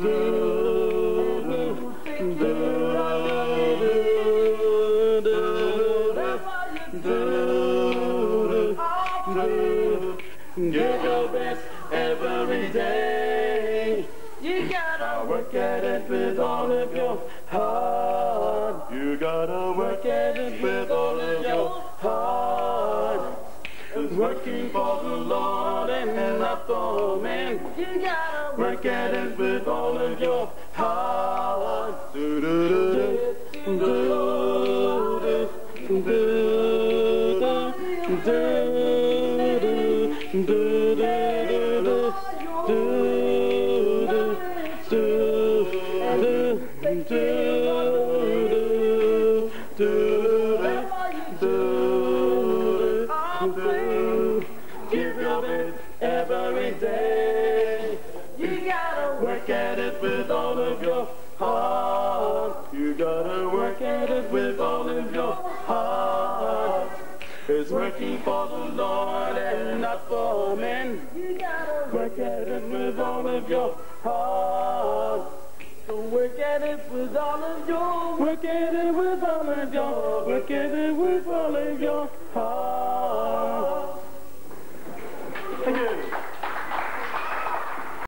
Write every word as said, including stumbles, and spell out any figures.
Give your best every day. You gotta work at it with all of your heart. You gotta work at it with all of your heart. Working for the Lord and not for men. You gotta work at it with all of your heart. Do do do do do do do do do Give your best every day. You gotta work at it with all of your heart. You gotta work at it with all of your heart. It's working for the Lord and not for men. You gotta work at it with all of your heart. So work at it with all of your, work at it with all of your, work at it with all of your heart.